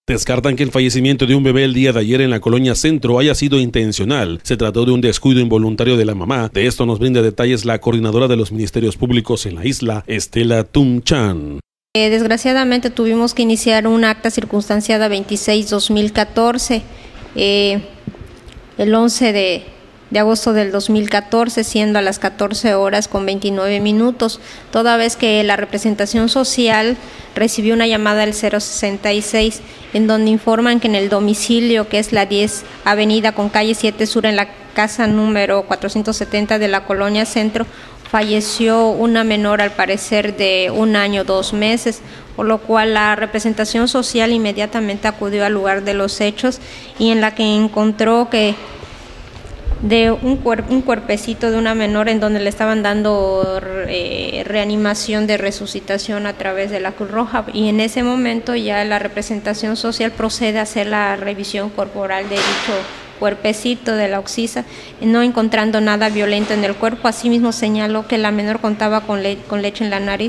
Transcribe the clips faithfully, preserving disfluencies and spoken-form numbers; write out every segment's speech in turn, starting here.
Descartan que el fallecimiento de un bebé el día de ayer en la colonia Centro haya sido intencional. Se trató de un descuido involuntario de la mamá. De esto nos brinda detalles la coordinadora de los ministerios públicos en la isla, Estela Tunchan. Eh, desgraciadamente tuvimos que iniciar una acta circunstanciada veintiséis dos mil catorce, eh, el once de agosto del dos mil catorce, siendo a las catorce horas con veintinueve minutos, toda vez que la representación social recibió una llamada del cero sesenta y seis, en donde informan que en el domicilio, que es la diez Avenida con calle siete Sur, en la casa número cuatrocientos setenta de la colonia Centro, falleció una menor, al parecer de un año, dos meses, por lo cual la representación social inmediatamente acudió al lugar de los hechos y en la que encontró que de un, cuer un cuerpecito de una menor en donde le estaban dando eh, reanimación de resucitación a través de la Cruz Roja, y en ese momento ya la representación social procede a hacer la revisión corporal de dicho cuerpecito de la oxisa, no encontrando nada violento en el cuerpo. Asimismo señaló que la menor contaba con, le con leche en la nariz.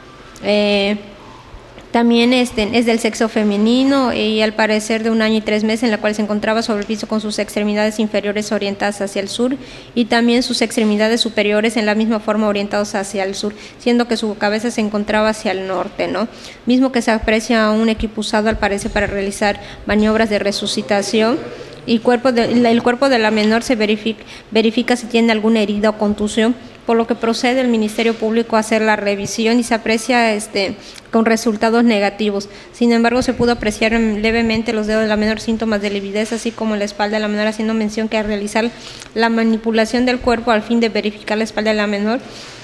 Eh, También este, es del sexo femenino y al parecer de un año y tres meses, en la cual se encontraba sobre el piso con sus extremidades inferiores orientadas hacia el sur y también sus extremidades superiores en la misma forma orientadas hacia el sur, siendo que su cabeza se encontraba hacia el norte, ¿no? Mismo que se aprecia un equipo usado al parecer para realizar maniobras de resucitación. Y cuerpo de, el cuerpo de la menor se verifica, verifica si tiene alguna herida o contusión, por lo que procede el Ministerio Público a hacer la revisión y se aprecia este, con resultados negativos. Sin embargo, se pudo apreciar levemente los dedos de la menor, síntomas de lividez, así como la espalda de la menor, haciendo mención que al realizar la manipulación del cuerpo al fin de verificar la espalda de la menor,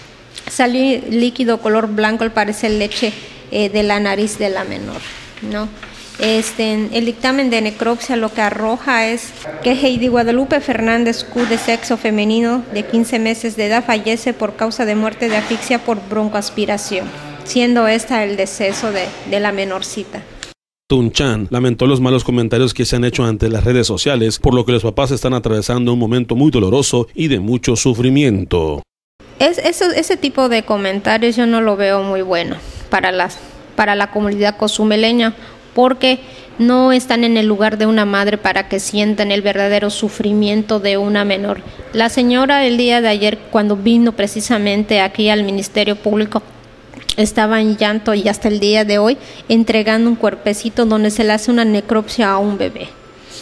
salió líquido color blanco, al parecer leche eh, de la nariz de la menor, ¿no? Este, el dictamen de necropsia lo que arroja es que Heidi Guadalupe Fernández Q, de sexo femenino, de quince meses de edad, fallece por causa de muerte de asfixia por broncoaspiración, siendo esta el deceso de, de la menorcita. Tunchan lamentó los malos comentarios que se han hecho ante las redes sociales, por lo que los papás están atravesando un momento muy doloroso y de mucho sufrimiento. Es, eso, ese tipo de comentarios yo no lo veo muy bueno para, las, para la comunidad cozumeleña, porque no están en el lugar de una madre para que sientan el verdadero sufrimiento de una menor. La señora el día de ayer, cuando vino precisamente aquí al Ministerio Público, estaba en llanto y hasta el día de hoy entregando un cuerpecito donde se le hace una necropsia a un bebé.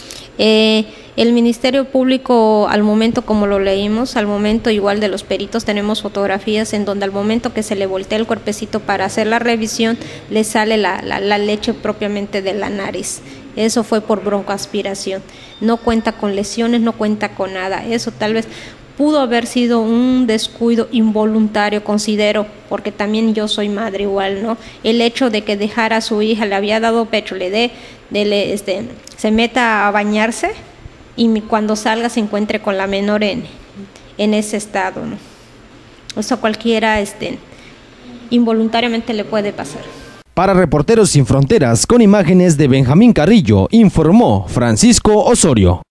Eh, el Ministerio Público, al momento, como lo leímos, al momento igual de los peritos, tenemos fotografías en donde al momento que se le voltea el cuerpecito para hacer la revisión, le sale la, la, la leche propiamente de la nariz. Eso fue por broncoaspiración. No cuenta con lesiones, no cuenta con nada. Eso tal vez pudo haber sido un descuido involuntario, considero, porque también yo soy madre igual, ¿no? El hecho de que dejara a su hija, le había dado pecho, le dé, de, este, se meta a bañarse y cuando salga se encuentre con la menor en, en ese estado, ¿no? Eso a cualquiera este, involuntariamente le puede pasar. Para Reporteros Sin Fronteras, con imágenes de Benjamín Carrillo, informó Francisco Osorio.